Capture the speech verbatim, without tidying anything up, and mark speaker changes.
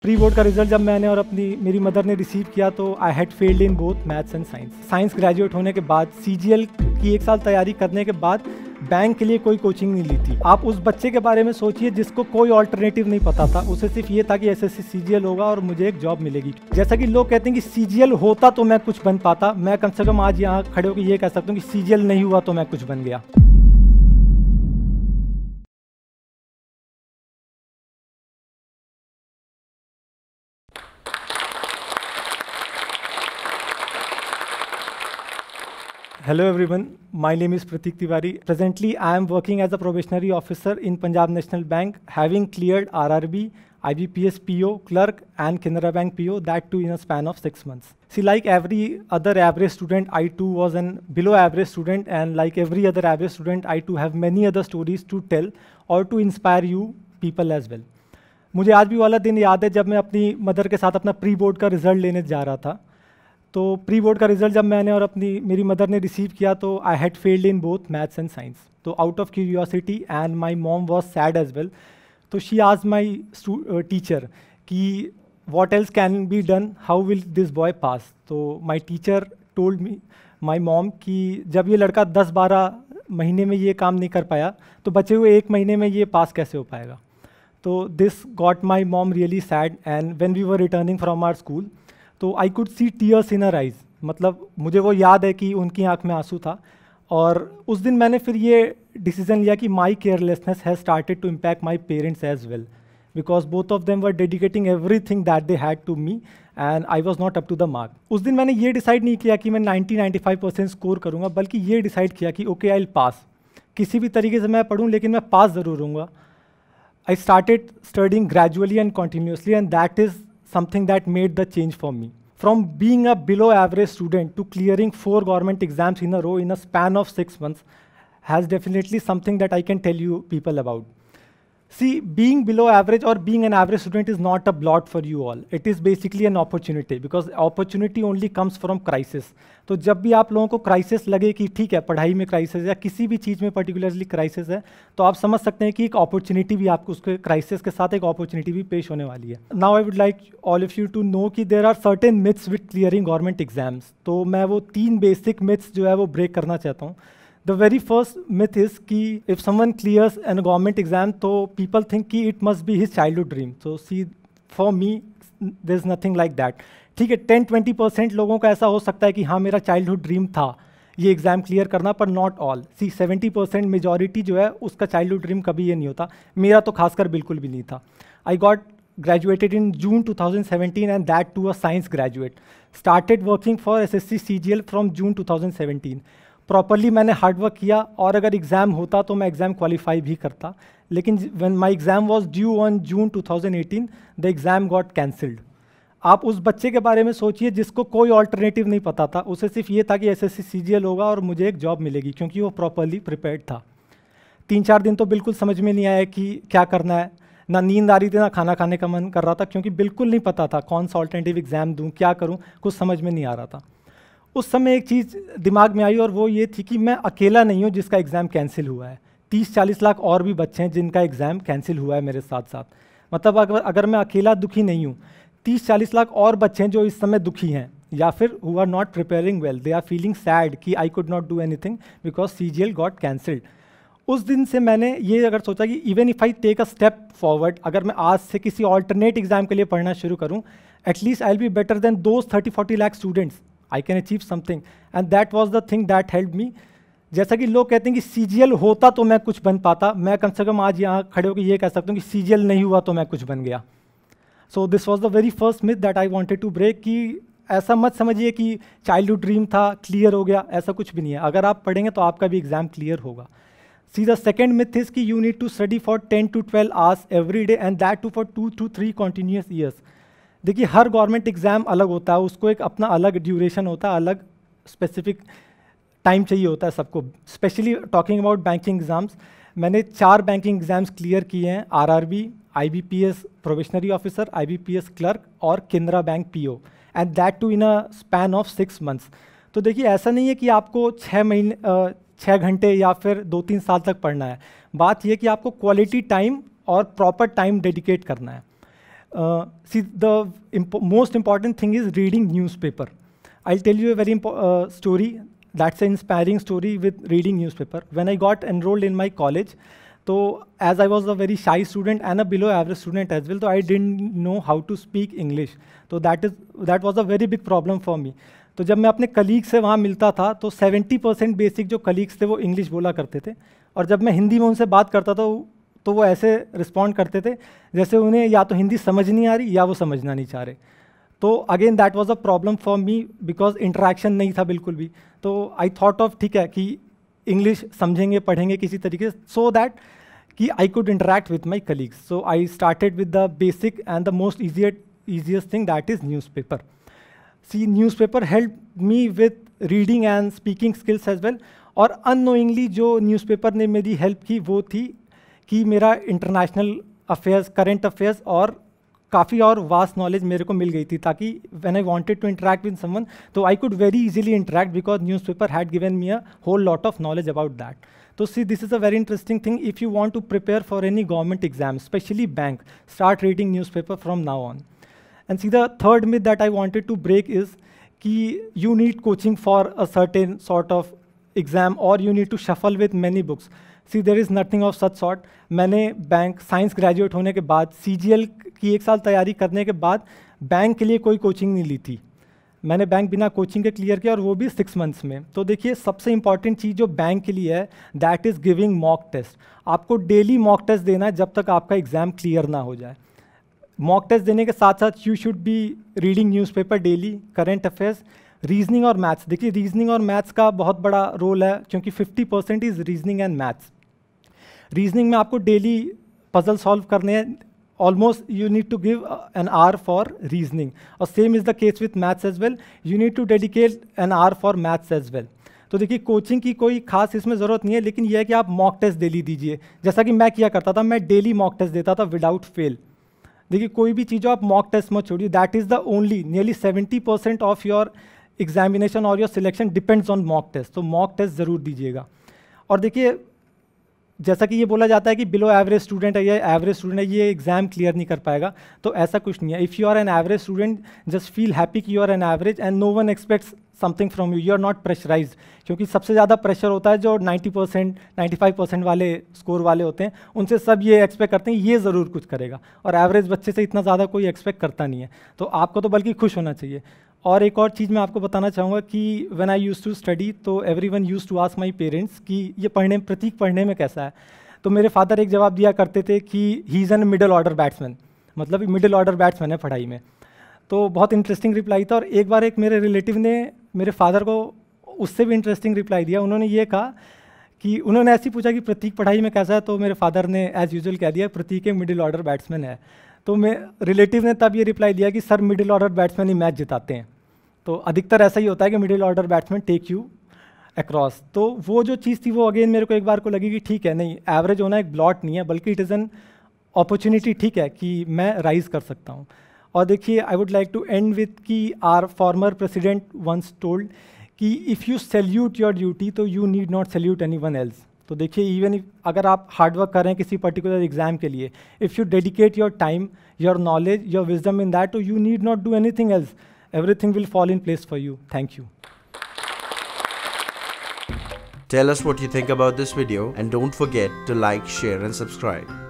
Speaker 1: Pre board का result जब मैंने और अपनी मेरी मदर ने रिसीव किया तो I had failed in both maths and science. Science graduate होने के बाद सीजीएल की एक साल तैयारी करने के बाद बैंक के लिए कोई कोचिंग नहीं ली थी। आप उस बच्चे के बारे में सोचिए जिसको कोई ऑल्टरनेटिव नहीं पता था, उसे सिर्फ ये था कि एसएससी सीजीएल होगा और मुझे एक जॉब मिलेगी। जैसा कि लोग कहते हैं कि सीजीएल होता तो मैं कुछ बन पाता, मैं कम से कम आज यहाँ खड़े होकर ये कह सकता हूँ कि सीजीएल नहीं हुआ तो मैं कुछ बन गया। Hello everyone, my name is Prateek Tewari. Presently, I am working as a probationary officer in Punjab National Bank, having cleared R R B, I B P S P O, clerk and Canara Bank P O, that too in a span of six months. See, like every other average student, I too was an below average student, and like every other average student, I too have many other stories to tell or to inspire you people as well. मुझे आज भी वाला दिन याद है जब मैं अपनी मदर के साथ अपना प्री बोर्ड का रिजल्ट लेने जा रहा था। तो प्री बोर्ड का रिजल्ट जब मैंने और अपनी मेरी मदर ने रिसीव किया तो I had failed in both maths and science. तो out of curiosity and my mom was sad as well, तो शी आस्क्ड माय टीचर कि what else can be done, how will this boy pass. तो my teacher told me my mom कि जब ये लड़का दस बारह महीने में ये काम नहीं कर पाया तो बचे हुए एक महीने में ये पास कैसे हो पाएगा। तो this got my mom really sad, and when we were returning from our school तो I could see tears in her eyes. मतलब मुझे वो याद है कि उनकी आंख में आंसू था। और उस दिन मैंने फिर ये डिसीजन लिया कि my carelessness has started to impact my parents as well, because both of them were dedicating everything that they had to me and I was not up to the mark. उस दिन मैंने ये decide नहीं किया कि मैं ninety ninety five percent score करूँगा, बल्कि ये डिसाइड किया कि ओके आई विल पास, किसी भी तरीके से मैं पढ़ूँ लेकिन मैं पास ज़रूर हूँगा। I started studying gradually and continuously, and that is something that made the change for me. From being a below average student to clearing four government exams in a row in a span of six months has definitely something that I can tell you people about. See, being below average or being an average student is not a blot for you all. It is basically an opportunity, because opportunity only comes from crisis. तो जब भी आप लोगों को crisis लगे कि ठीक है पढ़ाई में crisis है या किसी भी चीज़ में particularly crisis है, तो आप समझ सकते हैं कि एक opportunity भी आपको उसके crisis के साथ एक opportunity भी पेश होने वाली है। Now I would like all of you to know कि there are certain myths with clearing government exams. तो मैं वो तीन basic myths जो है वो break करना चाहता हूँ। The very first myth is कि if someone clears a government exam, तो people think कि it must be his childhood dream. So see, for me, there's nothing like that. ठीक है, टेन ट्वेंटी परसेंट लोगों का ऐसा हो सकता है कि हाँ मेरा चाइल्डहुड ड्रीम था ये एग्ज़ाम क्लियर करना, पर not all. See seventy percent majority जो है उसका चाइल्डहुड ड्रीम कभी ये नहीं होता। मेरा तो खासकर बिल्कुल भी नहीं था। I got graduated in June two thousand seventeen, and that too a science graduate. Started working for S S C C G L from June two thousand seventeen. Properly मैंने हार्ड वर्क किया, और अगर exam होता तो मैं exam qualify भी करता, लेकिन when my exam was due on June two thousand eighteen, the exam got cancelled. आप उस बच्चे के बारे में सोचिए जिसको कोई ऑल्टरनेटिव नहीं पता था, उसे सिर्फ ये था कि एसएससी सीजीएल होगा और मुझे एक जॉब मिलेगी, क्योंकि वो प्रॉपरली प्रिपेयर्ड था। तीन चार दिन तो बिल्कुल समझ में नहीं आया कि क्या करना है, ना नींद आ रही थी ना खाना खाने का मन कर रहा था, क्योंकि बिल्कुल नहीं पता था कौन सा ऑल्टरनेटिव एग्ज़ाम दूँ, क्या करूँ, कुछ समझ में नहीं आ रहा था। उस समय एक चीज़ दिमाग में आई, और वो ये थी कि मैं अकेला नहीं हूँ जिसका एग्ज़ाम कैंसिल हुआ है। तीस चालीस लाख और भी बच्चे हैं जिनका एग्ज़ाम कैंसिल हुआ है मेरे साथ साथ। मतलब अगर अगर मैं अकेला दुखी नहीं हूँ, तीस चालीस लाख और बच्चे हैं जो इस समय दुखी हैं, या फिर who are not preparing well, they are feeling sad कि I could not do anything because CGL got cancelled. उस दिन से मैंने ये अगर सोचा कि even if I take a step forward, अगर मैं आज से किसी ऑल्टरनेट एग्जाम के लिए पढ़ना शुरू करूँ, at least I will be better than those thirty forty lakh students, I can achieve something, and that was the thing that help me. जैसा कि लोग कहते हैं कि सीजीएल होता तो मैं कुछ बन पाता, मैं कम से कम आज यहाँ खड़े होकर ये कह सकता हूँ कि सीजीएल नहीं हुआ तो मैं कुछ बन गया। So this was the very first myth that I wanted to break, कि ऐसा मत समझिए कि चाइल्डहुड ड्रीम था क्लियर हो गया, ऐसा कुछ भी नहीं है। अगर आप पढ़ेंगे तो आपका भी एग्जाम क्लियर होगा। See the second myth is कि you need to study for ten to twelve hours every day, and that too for two to three continuous years. देखिए, हर गवर्नमेंट एग्जाम अलग होता है, उसको एक अपना अलग ड्यूरेशन होता है, अलग स्पेसिफिक टाइम चाहिए होता है सबको। Specially talking about banking exams, मैंने चार बैंकिंग एग्जाम्स क्लियर किए हैं, RRB, IBPS probationary officer, IBPS clerk और Canara bank PO, and that too in a span of six months. तो देखिए, ऐसा नहीं है कि आपको छः महीने छः घंटे या फिर दो तीन साल तक पढ़ना है। बात यह कि आपको क्वालिटी टाइम और प्रॉपर टाइम डेडिकेट करना है। Uh, see, the impo most important thing is reading newspaper. I'll tell you a very uh, story. That's an inspiring story with reading newspaper. When I got enrolled in my college, so as I was a very shy student and a below average student as well, so I didn't know how to speak English. So that is that was a very big problem for me. तो जब मैं अपने colleague से वहाँ मिलता था तो seventy percent basic जो कलीग्स थे वो इंग्लिश बोला करते थे, और जब मैं हिंदी में उनसे बात करता था तो वो ऐसे रिस्पॉन्ड करते थे जैसे उन्हें या तो हिंदी समझ नहीं आ रही या वो समझना नहीं चाह रहे. तो again that was a problem for me because interaction नहीं था बिल्कुल भी. तो आई थॉट ऑफ ठीक है कि इंग्लिश समझेंगे पढ़ेंगे किसी तरीके से, सो दैट कि I could interact with my colleagues. So I started with the basic and the most easiest thing that is newspaper. See newspaper help me with reading and speaking skills as well. और unknowingly जो newspaper ने मेरी help की वो थी कि मेरा international affairs, current affairs और काफ़ी और वास्ट नॉलेज मेरे को मिल गई थी, ताकि when I wanted to interact with someone तो I could very easily interact because newspaper had given me a whole lot of knowledge about that. तो see this is a very interesting thing. If you want to prepare for any government exam, specially bank, start reading newspaper from now on. And see the third myth that I wanted to break is कि you need coaching for a certain sort of exam or you need to shuffle with many books. See, there is nothing of such sort. मैंने bank science graduate होने के बाद सी G L की एक साल तैयारी करने के बाद बैंक के लिए कोई कोचिंग नहीं ली थी. मैंने बैंक बिना कोचिंग के क्लियर किया और वो भी सिक्स मंथ्स में. तो देखिए सबसे इंपॉर्टेंट चीज़ जो बैंक के लिए है that is giving mock test. आपको डेली मॉक टेस्ट देना है जब तक आपका एग्ज़ाम क्लियर ना हो जाए. मॉक टेस्ट देने के साथ साथ you should be reading newspaper daily, current affairs, reasoning और मैथ्स. देखिए रीजनिंग और मैथ्स का बहुत बड़ा रोल है क्योंकि fifty percent is reasoning and maths. Reasoning में आपको डेली पजल सॉल्व करने हैं. Almost you need to give an hour for reasoning, और same is the case with maths as well. You need to dedicate an hour for maths as well. तो देखिए coaching की कोई खास इसमें ज़रूरत नहीं है, लेकिन यह है कि आप मॉक टेस्ट डेली दीजिए. जैसा कि मैं किया करता था, मैं डेली मॉक टेस्ट देता था विदाउट फेल. देखिए कोई भी चीज़ आप मॉक टेस्ट मत छोड़िए. That is the only nearly seventy percent of your examination और your selection depends on mock test. तो मॉक टेस्ट ज़रूर दीजिएगा. और देखिए जैसा कि ये बोला जाता है कि बिलो एवरेज स्टूडेंट है या एवरेज स्टूडेंट है ये एग्जाम क्लियर नहीं कर पाएगा, तो ऐसा कुछ नहीं है. If you are an average student just feel happy कि you are an average and no one expects something from you. You are not pressurised, क्योंकि सबसे ज़्यादा प्रेशर होता है जो ninety percent ninety five percent वाले स्कोर वाले होते हैं. उनसे सब ये एक्सपेक्ट करते हैं ये ज़रूर कुछ करेगा, और एवरेज बच्चे से इतना ज़्यादा कोई एक्सपेक्ट करता नहीं है. तो आपको तो बल्कि खुश होना चाहिए. और एक और चीज़ मैं आपको बताना चाहूँगा कि when I used to study तो everyone use to ask my parents कि ये पढ़ने प्रतीक पढ़ने में कैसा है. तो मेरे फादर एक जवाब दिया करते थे कि he is an middle order batsman, मतलब मिडिल ऑर्डर बैट्समैन है पढ़ाई में. तो बहुत इंटरेस्टिंग रिप्लाई था. और एक बार एक मेरे रिलेटिव ने मेरे फादर को उससे भी इंटरेस्टिंग रिप्लाई दिया. उन्होंने ये कहा कि उन्होंने ऐसे ही पूछा कि प्रतीक पढ़ाई में कैसा है, तो मेरे फादर ने एज यूजुअल कह दिया प्रतीक एक मिडिल ऑर्डर बैट्समैन है. तो मैं रिलेटिव ने तब ये रिप्लाई दिया कि सर मिडिल ऑर्डर बैट्समैन ही मैच जिताते हैं. तो अधिकतर ऐसा ही होता है कि middle order batsman take you across. तो वो जो चीज़ थी वो अगेन मेरे को एक बार को लगी कि ठीक है, नहीं एवरेज होना एक ब्लॉट नहीं है, बल्कि इट इज़ एन अपॉर्चुनिटी. ठीक है कि मैं राइज कर सकता हूँ. और देखिए I would like to end with कि our former president once told कि if you salute your duty तो you need not salute anyone else. तो देखिए इवन अगर आप हार्डवर्क कर रहे हैं किसी पर्टिकुलर एग्जाम के लिए, if you dedicate your time, your knowledge, your wisdom in that, तो you need not do anything else. Everything will fall in place for you. Thank you.
Speaker 2: Tell us what you think about this video and don't forget to like, share and subscribe.